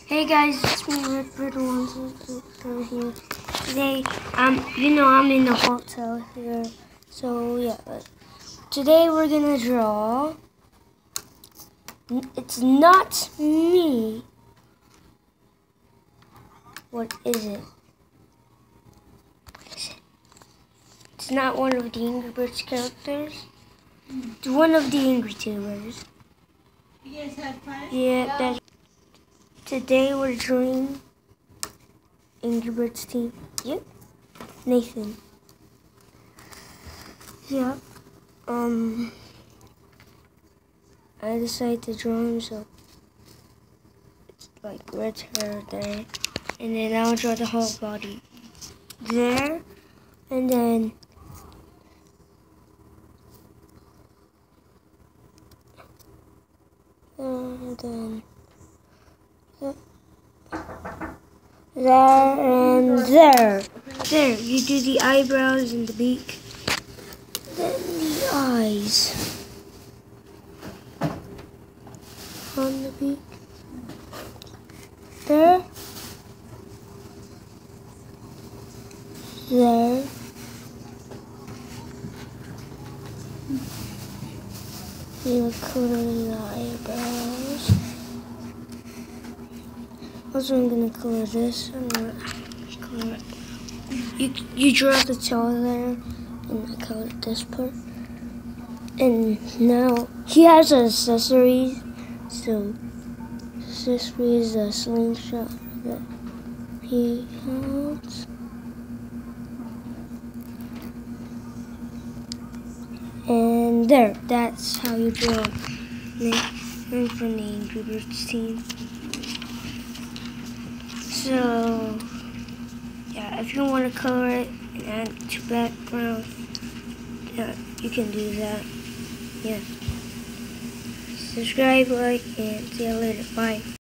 Hey guys, it's me, Red here. Today, I'm in the hotel here. So yeah, today we're gonna draw. It's not me. What is it? It's not one of the Angry Birds characters. It's one of the Angry Tubers. You guys had fun? Yeah, that's. Today we're drawing Angry Birds team. Yep. Nathan. Yeah. I decided to draw him, so it's like red hair there. And then I'll draw the whole body there. And then there and there. There, you do the eyebrows and the beak. Then the eyes on the beak. There. There. You color the eyebrows. Also, I'm gonna color this. I'm gonna color it. You draw the tail there, and I colored this part. And now he has accessories. So accessory is a slingshot that he holds. And there, that's how you draw Nathan from the Angry Birds team. So, yeah, if you want to color it and add to background, yeah, you can do that. Yeah. Subscribe, like, and see you later. Bye.